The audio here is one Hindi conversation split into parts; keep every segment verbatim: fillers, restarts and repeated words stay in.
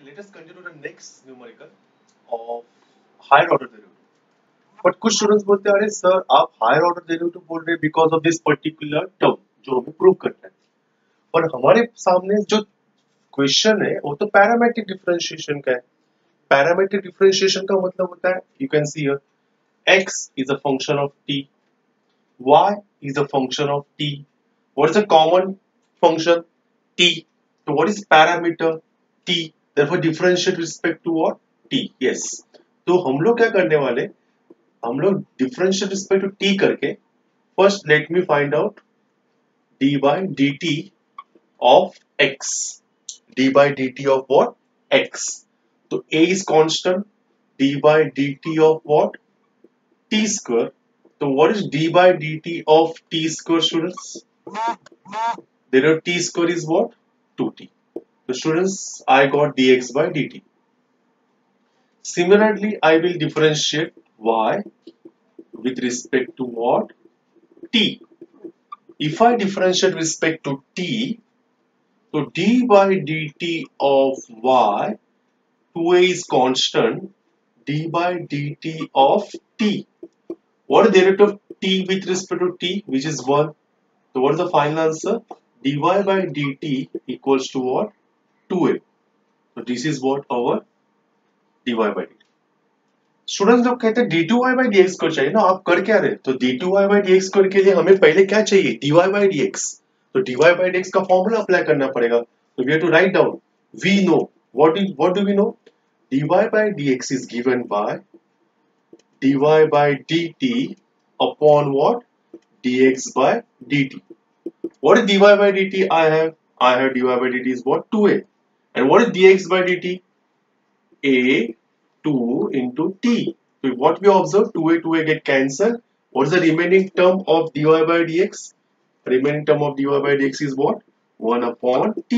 let us continue the next numerical of higher order derivative. But कुछ स्टूडेंट्स बोलते हैं अरे सर आप हायर ऑर्डर डेरिवेटिव बोल रहे हैं because of this particular term जो हमें प्रूव करना है, पर हमारे सामने जो क्वेश्चन है वो तो पैरामेट्रिक डिफरेंशिएशन का है. पैरामेट्रिक डिफरेंशिएशन का मतलब होता है you can see here x is a function of t, y is a function of t. What is a common function? T. So what is parameter? T. Therefore differentiate respect to what? T. Yes. तो हम लोग क्या करने वाले, हम लोग differentiate respect to t करके first let me find out d by dt of x. d by dt of what? X. तो a is constant, d by dt of what? T square. So what is d by dt of t square, students? There are t square is what? two t. So students, I got dx by dt. Similarly, I will differentiate y with respect to what? T. If I differentiate respect to t, so d by dt of y, two a is constant, d by dt of t. What is the derivative of t with respect to t, which is one? So what is the final answer? Dy by dt equals to what? two a. So this is what our dy by dt. Students लोग कहते हैं d two y by d x को चाहिए ना, आप कर क्या रहे? तो d two y by d x के लिए हमें पहले क्या चाहिए? D y by d x. तो d y by d x का फॉर्मूला अप्लाई करना पड़ेगा. तो we have to write down. We know what is what do we know? D y by d x is given by dy by dt upon what? Dx by dt. What is dy by dt? I have I have dy by dt is what? two a. And what is dx by dt? A two into t. So what we observe? two a two a get cancelled. What is the remaining term of dy by dx? Remaining term of dy by dx is what? one upon t.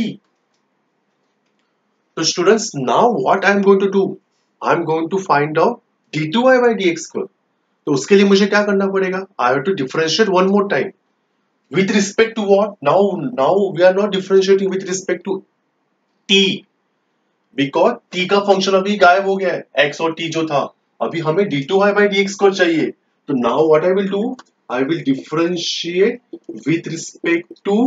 So students, now what I am going to do? I am going to find out d two y by dx square. तो उसके लिए मुझे क्या करना पड़ेगा? I have to differentiate one more time. With respect to what? Now, now we are not differentiating with respect to t, because t का फंक्शन अभी गायब हो गया है, x और t जो था. अभी हमें d two y by dx square चाहिए. तो now what I will do? I will differentiate with respect to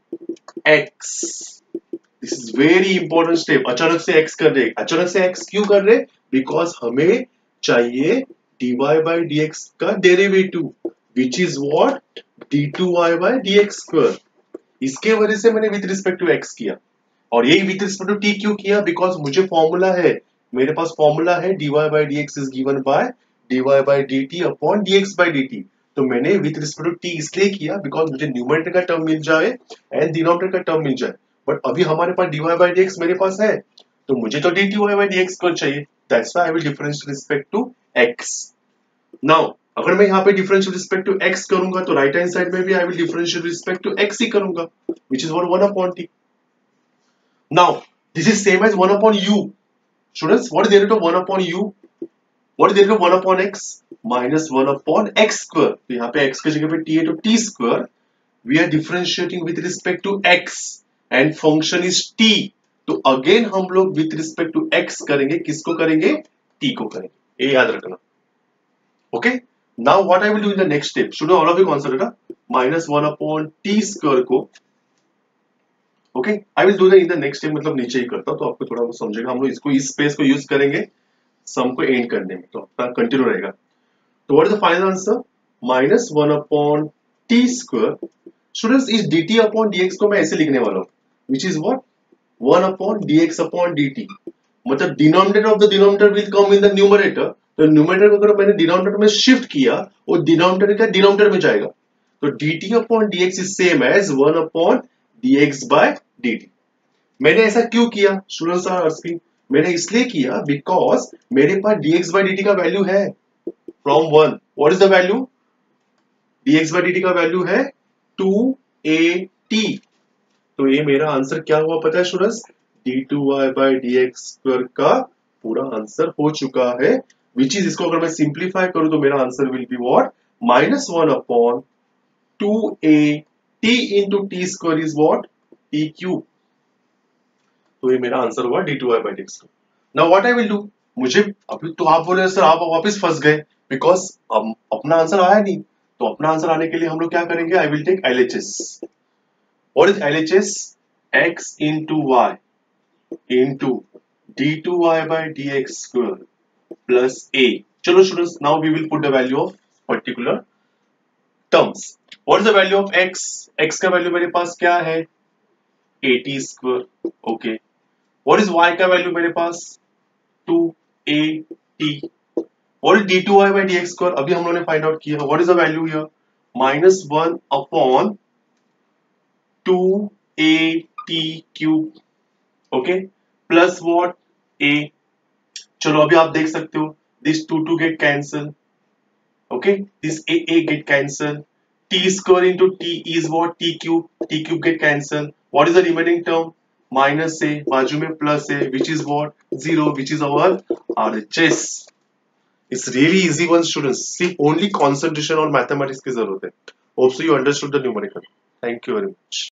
x. This is very important step. अचानक से x कर रहे. अचानक से x क्यों कर रहे? Because हमें चाहिए dy by dx का derivative, which is what? D two y by dx square. इसके वजह से मैंने विद रिस्पेक्ट टू x किया. और यही विद रिस्पेक्ट टू t क्यों किया? बिकॉज मुझे फॉर्मूला है, मेरे पास फॉर्मूला है dy by dx is given by dy by dt upon dx by dt. तो मैंने विद रिस्पेक्ट टू t इसलिए किया बिकॉज मुझे न्यूमरेटर का टर्म मिल जाए एंड डिनोमिनेटर का टर्म मिल जाए. बट अभी हमारे पास dy by dx मेरे पास है, तो मुझे तो d two y by dx square चाहिए. That's why I will differentiate respect to x. Now, अगर मैं यहाँ पे differentiate respect to x करूंगा तो right hand side में भी I will differentiate respect to x ही करूंगा, which is what? one upon t. Now, this is same as one upon u. Students, what is the derivative of one upon u? What is the derivative of one upon x? Minus one upon x square. तो यहाँ पे x की जगह पे t है तो t square. We are differentiating with respect to x and function is t. तो अगेन हम लोग विथ रिस्पेक्ट टू x करेंगे. किसको करेंगे? t को करेंगे. ये याद रखना. Okay. Now what I will do in the next step? Should all of you consider minus one upon t square को. Okay, I will do that in the next step, मतलब नीचे ही करता हूं तो आपको थोड़ा समझेगा. हम लोग इसको इस स्पेस को यूज करेंगे सम को एंड करने में, तो अपना कंटिन्यू रहेगा. तो what is the final answer? Minus one upon t square. Students, इस dt अपॉन dx को मैं ऐसे लिखने वाला हूं, which is what? one upon dx upon dt. मतलब denominator of the denominator will come in the numerator. तो न्यूमरेटर को अगर मैंने डिनोमिनेटर में शिफ्ट किया, वो डिनोमिनेटर का डिनोमिनेटर में जाएगा. तो dt upon dx is same as one upon dx by dt. मैंने ऐसा क्यों किया? Students are asking. मैंने इसलिए किया बिकॉज मेरे पास dx by dt का वैल्यू है from one. What is the value? dx by dt का वैल्यू है टू ए टी. तो ये मेरा आंसर क्या हुआ पता है students? D two y by dx square का पूरा आंसर हो चुका है, विच इज, इसको अगर मैं सिंप्लीफाई करूं तो मेरा answer will be what? Minus one upon two a t into t square is what? T cube. तो ये मेरा आंसर हुआ d two y by d x. Now what I will do, मुझे अभी तो आप बोले सर आप वापस फंस गए बिकॉज अपना आंसर आया नहीं, तो अपना आंसर आने के लिए हम लोग क्या करेंगे, I will take L H S. What is L H S? x into y into d two y by dx square plus a. चलो students, now we will put the value of particular terms. What is the value of x? x का वैल्यू मेरे पास क्या है, a t square. Okay, what is y का वैल्यू मेरे पास, two a t. What is d two y by d x square, अभी हम लोगों ने फाइंड आउट किया। What is the value here, minus one upon two a t cube. Okay, plus what, a। चलो अभी आप देख सकते हो, this two two get cancel, okay, this a a get cancel, t square into t is what, t cube, t cube get cancel, what is the remaining term, minus a, बाजू में plus a, which is what, zero, which is our R H S. It's really easy one students, सिर्फ only concentration और mathematics की जरूरत है। Hope so you understood the numerical. Thank you very much.